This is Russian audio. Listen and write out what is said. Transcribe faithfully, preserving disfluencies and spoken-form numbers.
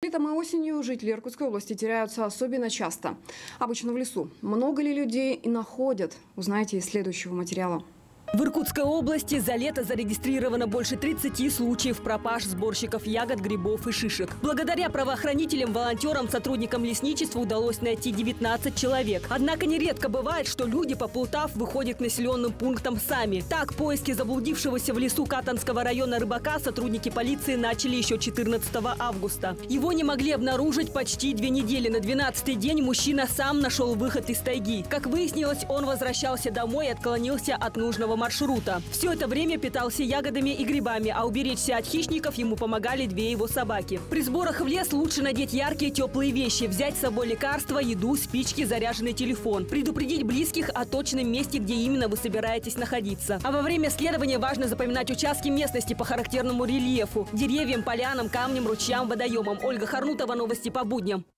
Летом и осенью жители Иркутской области теряются особенно часто. Обычно в лесу. Много ли людей и находят? Узнаете из следующего материала. В Иркутской области за лето зарегистрировано больше тридцати случаев пропаж сборщиков ягод, грибов и шишек. Благодаря правоохранителям, волонтерам, сотрудникам лесничества удалось найти девятнадцать человек. Однако нередко бывает, что люди, поплутав, выходят к населенным пунктам сами. Так, поиски заблудившегося в лесу Катанского района рыбака сотрудники полиции начали еще четырнадцатого августа. Его не могли обнаружить почти две недели. На двенадцатый день мужчина сам нашел выход из тайги. Как выяснилось, он возвращался домой и отклонился от нужного маршрута. Все это время питался ягодами и грибами, а уберечься от хищников ему помогали две его собаки. При сборах в лес лучше надеть яркие теплые вещи, взять с собой лекарства, еду, спички, заряженный телефон. Предупредить близких о точном месте, где именно вы собираетесь находиться. А во время следования важно запоминать участки местности по характерному рельефу – деревьям, полянам, камням, ручьям, водоемам. Ольга Харнутова, новости по будням.